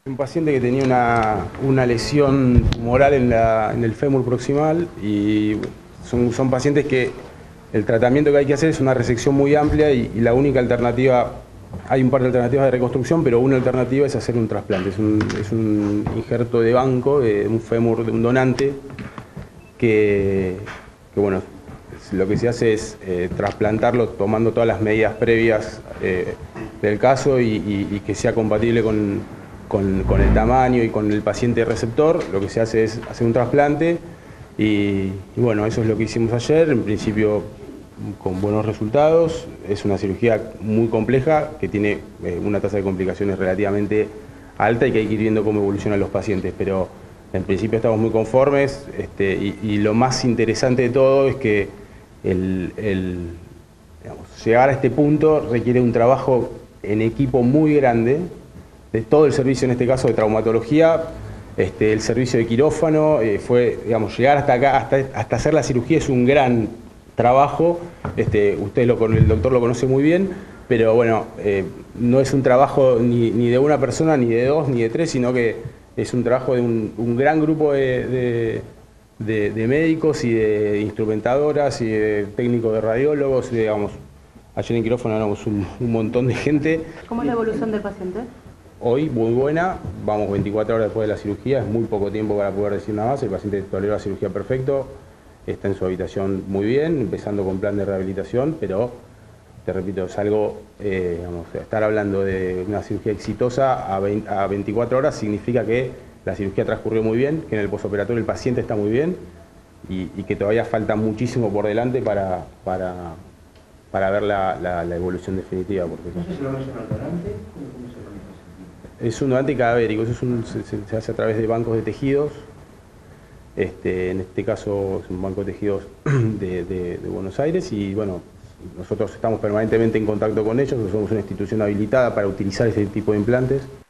Un paciente que tenía una lesión tumoral en el fémur proximal y son pacientes que el tratamiento que hay que hacer es una resección muy amplia y la única alternativa, hay un par de alternativas de reconstrucción, pero una alternativa es hacer un trasplante. Es un injerto de banco de un fémur de un donante que bueno, lo que se hace es trasplantarlo tomando todas las medidas previas del caso y que sea compatible con el tamaño y con el paciente receptor. Lo que se hace es hacer un trasplante y bueno, eso es lo que hicimos ayer, en principio con buenos resultados. Es una cirugía muy compleja que tiene una tasa de complicaciones relativamente alta y que hay que ir viendo cómo evolucionan los pacientes, pero en principio estamos muy conformes y lo más interesante de todo es que llegar a este punto requiere un trabajo en equipo muy grande de todo el servicio, en este caso de traumatología, el servicio de quirófano, llegar hasta acá, hasta hacer la cirugía es un gran trabajo. El doctor lo conoce muy bien, pero bueno, no es un trabajo ni de una persona, ni de dos, ni de tres, sino que es un trabajo de un gran grupo de médicos y de instrumentadoras y de técnicos de radiólogos. Ayer en quirófano éramos un montón de gente. ¿Cómo es la evolución del paciente? Hoy muy buena, vamos 24 horas después de la cirugía, es muy poco tiempo para poder decir nada más. El paciente toleró la cirugía perfecto, está en su habitación muy bien, empezando con plan de rehabilitación, pero te repito, es algo, estar hablando de una cirugía exitosa a 24 horas significa que la cirugía transcurrió muy bien, que en el posoperatorio el paciente está muy bien y que todavía falta muchísimo por delante para ver la evolución definitiva. Porque ¿No se lo hace al donante? ¿Cómo se organiza? Es un donante cadavérico, se hace a través de bancos de tejidos. En este caso es un banco de tejidos de Buenos Aires y bueno, nosotros estamos permanentemente en contacto con ellos, somos una institución habilitada para utilizar este tipo de implantes.